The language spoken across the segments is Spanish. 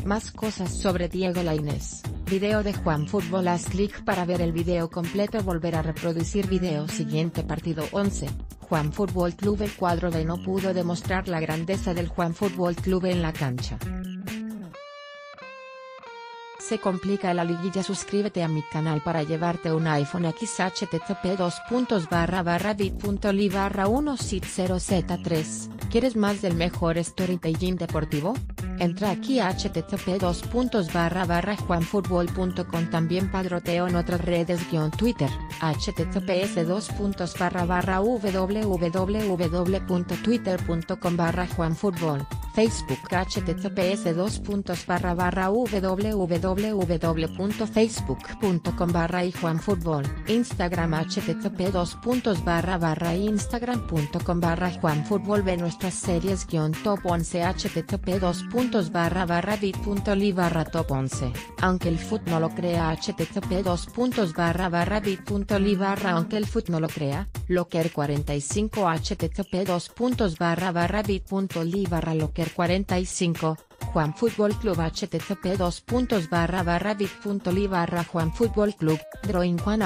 Más cosas sobre Diego Lainez. Video de Juan Fútbol. Haz clic para ver el video completo. Volver a reproducir video. Siguiente partido 11. Juan Fútbol Club. El cuadro B no pudo demostrar la grandeza del Juan Fútbol Club en la cancha. Se complica la liguilla. Suscríbete a mi canal para llevarte un iPhone X. http://bit.ly/160z3. ¿Quieres más del mejor storytelling deportivo? Entra aquí a http://juanfutbol.com. También padroteo en otras redes Twitter, https://www.twitter.com/juanfutbol, Facebook https://www.facebook.com/juanfutbol, Instagram http://instagram.com/juanfutbol. Ve nuestras series Top 11 http://bit.ly/top 11. Aunque el foot no lo crea. http://bit.ly/aunque el foot no lo crea, Locker45 http://bit.ly/locker45. Juan Fútbol Club http://bit.ly/juanfutbolclub, Drawing Juan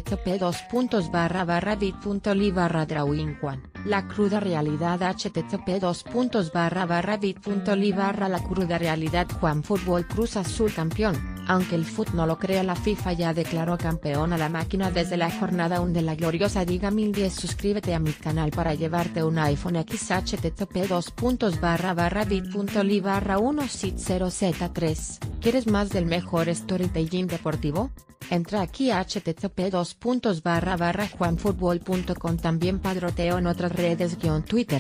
http://bit.ly/drawing Juan. La cruda realidad http://bit.ly/la cruda realidad. Juan Fútbol Cruz Azul campeón. Aunque el foot no lo crea, la FIFA ya declaró campeón a la máquina desde la jornada 1 de la gloriosa Liga 1010. Suscríbete a mi canal para llevarte un iPhone X. http://bit.ly/160z3. ¿Quieres más del mejor storytelling deportivo? Entra aquí a http://juanfutbol.com. También padroteo en otras redes Twitter,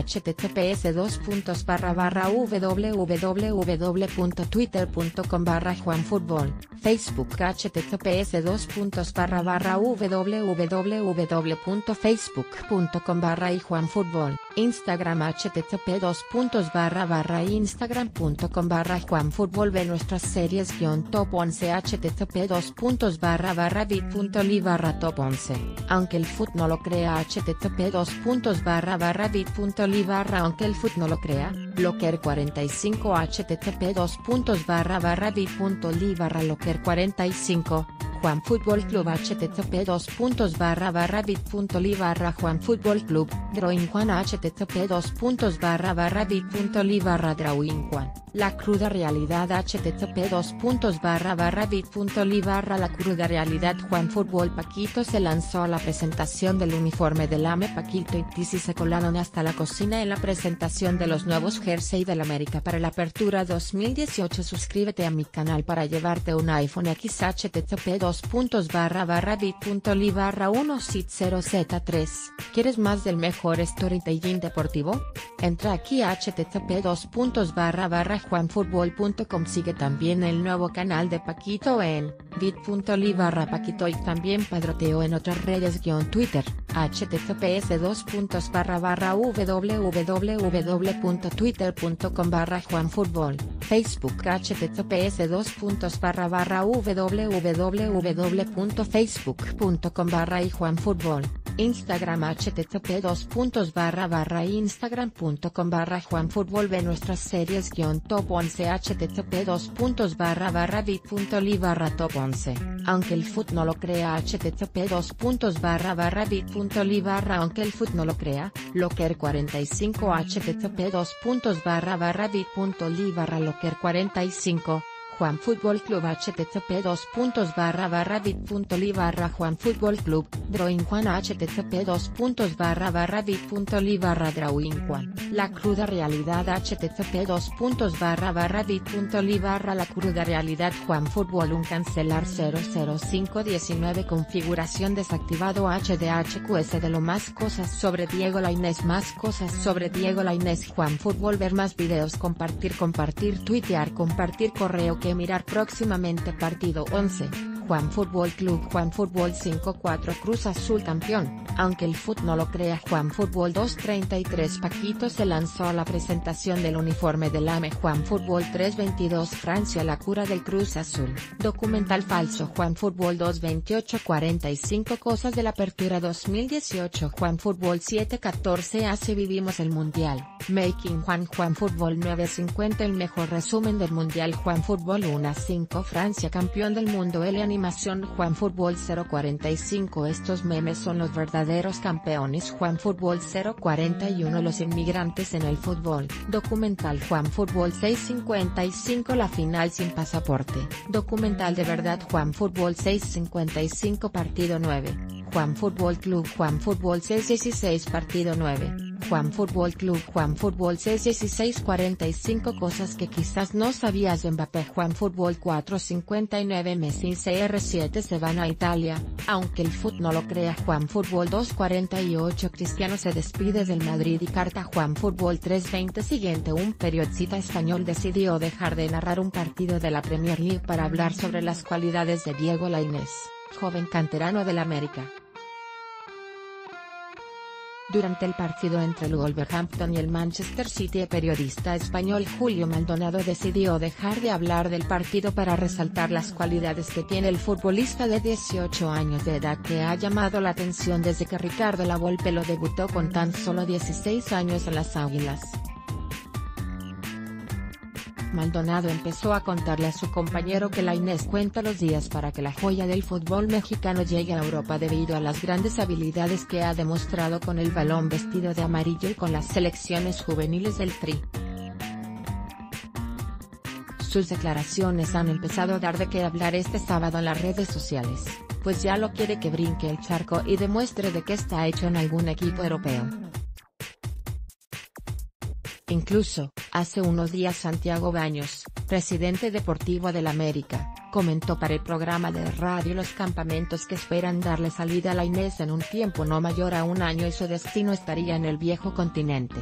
https://www.twitter.com/juanfutbol, Facebook https://www.facebook.com/juanfutbol, Instagram http://instagram.com/juanfutbol. Ve nuestras series Top 11 http://bit.ly/top 11. Aunque el foot no lo crea. http://bit.ly/aunque el foot no lo crea, Locker45 http://bit.ly/locker45. Juan Fútbol Club http://bit.ly/juanfutbolclub, Drawing Juan http://bit.ly/drawing Juan. La cruda realidad http://bit.ly/la cruda realidad. Juan Fútbol. Paquito se lanzó a la presentación del uniforme del AME. Paquito y Tizi se colaron hasta la cocina en la presentación de los nuevos jersey del América para la apertura 2018. Suscríbete a mi canal para llevarte un iPhone X. http://bit.ly/160z3. ¿Quieres más del mejor storytelling deportivo? Entra aquí a http://juanfutbol.com. Sigue también el nuevo canal de Paquito en bit.ly/Paquito y también padroteo en otras redes Twitter, https://www.twitter.com/juanfutbol, Facebook https://www.facebook.com/juanfutbol, Instagram http://instagram.com/juanfutbol. Ve nuestras series Top 11 http://bit.ly/top 11. Aunque el foot no lo crea. http://bit.ly/aunque el foot no lo crea, Locker45 http://bit.ly/locker45. Juan Fútbol Club http://bit.ly/juanfutbolclub, Drawing Juan http://bit.ly/drawing Juan. La cruda realidad http://bit.ly/la cruda realidad. Juan Fútbol. Un cancelar 00519. Configuración desactivado HDHQS. De lo más cosas sobre Diego Lainez. Más cosas sobre Diego Lainez. Juan Fútbol. Ver más videos. Compartir, tuitear, compartir correo que mirar próximamente. Partido 11. Juan Fútbol Club Juan Fútbol 5-4 Cruz Azul campeón, aunque el FUT no lo crea. Juan Fútbol 2-33 Paquito se lanzó a la presentación del uniforme del AME. Juan Fútbol 3-22 Francia la cura del Cruz Azul, documental falso. Juan Fútbol 2-28 45 cosas de la apertura 2018. Juan Fútbol 7-14 hace vivimos el mundial, Making Juan Fútbol 9-50 el mejor resumen del mundial. Juan Fútbol 1-5 Francia campeón del mundo. L animación. Juan Fútbol 0-45 estos memes son los verdaderos campeones. Juan Fútbol 0-41 los inmigrantes en el fútbol, documental. Juan Fútbol 6-55 la final sin pasaporte, documental de verdad. Juan Fútbol 6-55 partido 9, Juan Fútbol Club Juan Fútbol 6-16 partido 9, Juan Fútbol Club Juan Fútbol 6-16 45 cosas que quizás no sabías de Mbappé. Juan Fútbol 4-59 Messi y CR7 se van a Italia, aunque el FUT no lo crea. Juan Fútbol 2-48 Cristiano se despide del Madrid y carta. Juan Fútbol 3-20 siguiente un periodista español decidió dejar de narrar un partido de la Premier League para hablar sobre las cualidades de Diego Lainez, joven canterano del América. Durante el partido entre el Wolverhampton y el Manchester City, el periodista español Julio Maldonado decidió dejar de hablar del partido para resaltar las cualidades que tiene el futbolista de 18 años de edad, que ha llamado la atención desde que Ricardo Lavolpe lo debutó con tan solo 16 años en las Águilas. Maldonado empezó a contarle a su compañero que Lainez cuenta los días para que la joya del fútbol mexicano llegue a Europa debido a las grandes habilidades que ha demostrado con el balón vestido de amarillo y con las selecciones juveniles del Tri. Sus declaraciones han empezado a dar de qué hablar este sábado en las redes sociales, pues ya lo quiere que brinque el charco y demuestre de qué está hecho en algún equipo europeo. Incluso, hace unos días Santiago Baños, presidente deportivo del América, comentó para el programa de radio Los Campamentos que esperan darle salida a Lainez en un tiempo no mayor a un año y su destino estaría en el viejo continente.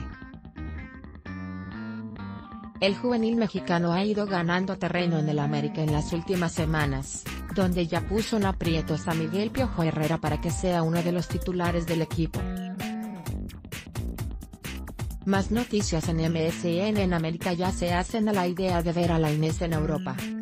El juvenil mexicano ha ido ganando terreno en el América en las últimas semanas, donde ya puso en aprietos a Miguel Piojo Herrera para que sea uno de los titulares del equipo. Más noticias en MSN. En América ya se hacen a la idea de ver a Lainez en Europa.